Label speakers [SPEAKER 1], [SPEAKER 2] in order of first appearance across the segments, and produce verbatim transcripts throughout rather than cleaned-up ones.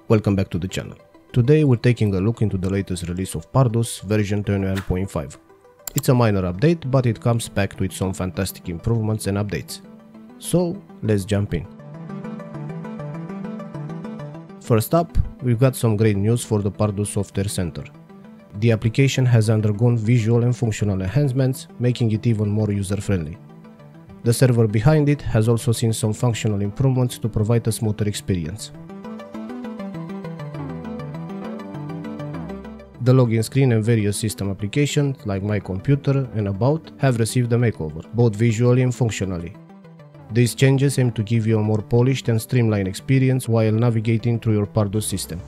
[SPEAKER 1] Welcome back to the channel. Today we're taking a look into the latest release of Pardus version twenty-one point five. It's a minor update, but it comes packed with some fantastic improvements and updates. So let's jump in. First up, we've got some great news for the Pardus Software Center. The application has undergone visual and functional enhancements, making it even more user-friendly. The server behind it has also seen some functional improvements to provide a smoother experience. The login screen and various system applications like My Computer and About have received a makeover, both visually and functionally. These changes aim to give you a more polished and streamlined experience while navigating through your Pardus system.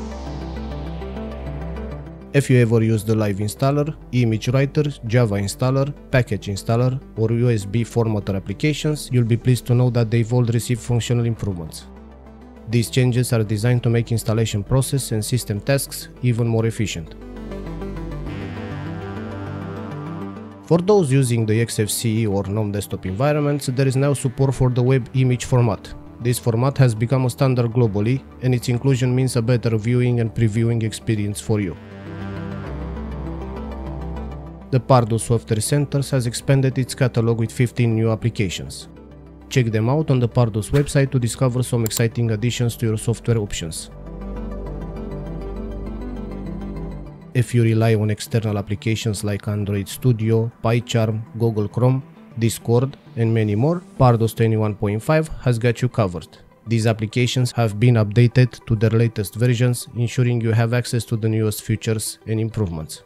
[SPEAKER 1] If you ever used the Live Installer, Image Writer, Java Installer, Package Installer or U S B Formatter applications, you'll be pleased to know that they've all received functional improvements. These changes are designed to make installation process and system tasks even more efficient. For those using the X F C E or GNOME desktop environments, there is now support for the web image format. This format has become a standard globally, and its inclusion means a better viewing and previewing experience for you. The Pardus Software Center has expanded its catalog with fifteen new applications. Check them out on the Pardus website to discover some exciting additions to your software options. If you rely on external applications like Android Studio, PyCharm, Google Chrome, Discord, and many more, Pardus twenty-one point five has got you covered. These applications have been updated to their latest versions, ensuring you have access to the newest features and improvements.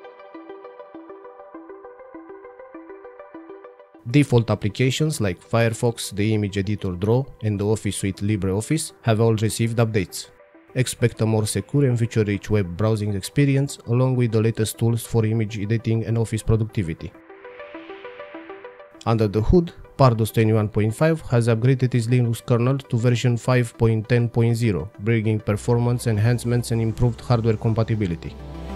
[SPEAKER 1] Default applications like Firefox, the Image Editor Draw, and the Office suite LibreOffice have all received updates. Expect a more secure and feature-rich web browsing experience, along with the latest tools for image editing and office productivity. Under the hood, Pardus twenty-one point five has upgraded its Linux kernel to version five point ten point zero, bringing performance enhancements and improved hardware compatibility.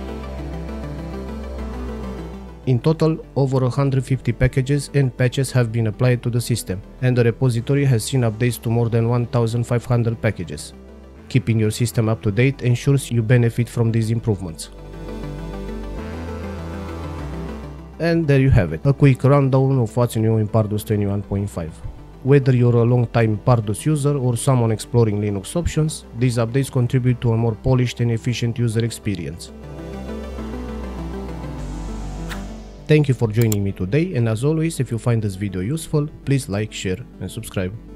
[SPEAKER 1] In total, over one hundred fifty packages and patches have been applied to the system, and the repository has seen updates to more than one thousand five hundred packages. Keeping your system up to date ensures you benefit from these improvements. And there you have it, a quick rundown of what's new in Pardus twenty-one point five. Whether you're a long-time Pardus user or someone exploring Linux options, these updates contribute to a more polished and efficient user experience. Thank you for joining me today, and as always, if you find this video useful, please like, share and subscribe.